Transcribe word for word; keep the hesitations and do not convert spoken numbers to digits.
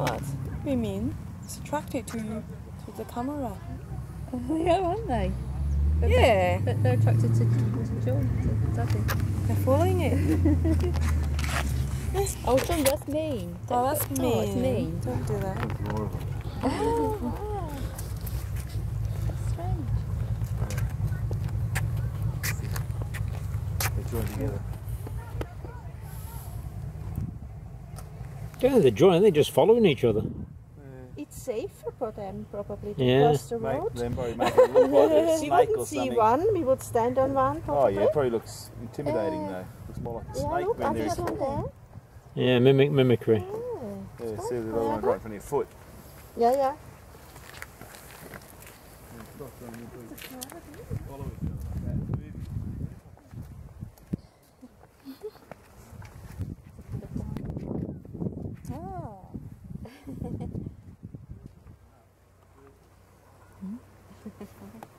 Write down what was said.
What? We mean it's attracted to to the camera. Yeah, aren't they? But Yeah. They're, they're attracted to, to John, to Daddy. They're following it. Oh, John, that's mean. Oh, Don't that's put- mean. Oh, it's mean. Don't do that. Oh, wow. That's strange. They join together. Yeah, they're joining, they're just following each other. It's safer for them probably to Yeah. cross the Make road. them probably make it look like a We snake wouldn't or see something. one, we would stand on one Oh probably. yeah, it probably looks intimidating Uh, though. Looks more like a Yeah, snake look, when other there's one there. Yeah, mimic mimicry. Yeah, yeah, see the other one right in front of your foot. yeah. yeah. Oh.